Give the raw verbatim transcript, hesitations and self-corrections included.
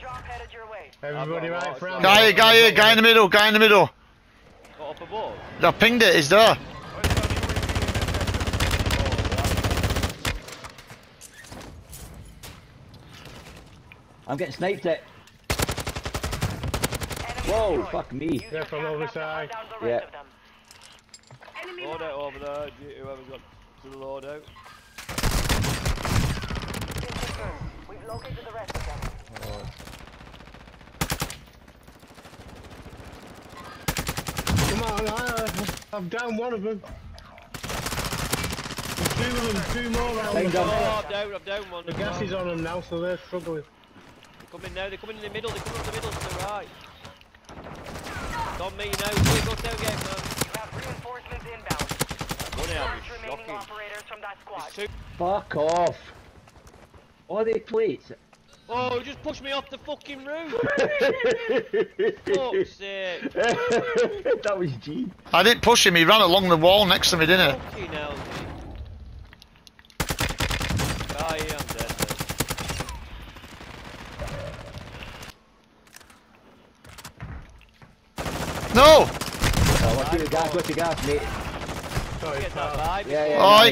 drop headed your way. Everybody right from Guy here, guy here, guy in the middle, guy in the middle. Got up above. I pinged it, he's there. I'm getting sniped at. Whoa, fuck me. Yeah, from overside. Yeah. Load out over there, whoever's got to the load out. We've located the rest of them. Come on, I, I've downed one of them. There's two of them, two more round Bang the down. Oh, back. I'm down, I'm down one. The gas is on them now, so they're struggling. They're coming now, they're coming in the middle, they're coming up the middle to the right. It's on me now, here, go down again, man. You have reinforcements inbound. Money out, Search remaining shocking. operators from that squad. It's two. Fuck off. What are they plates? Oh, you just pushed me off the fucking roof! Fuck's sake. That was G. I didn't push him, he ran along the wall next to me, didn't he? Fucking hell, dude. Ah, yeah, I'm dead, No! Oh, watch your gas, watch your gas, mate. Sorry, Get that pal. vibe. Yeah, yeah. Oh,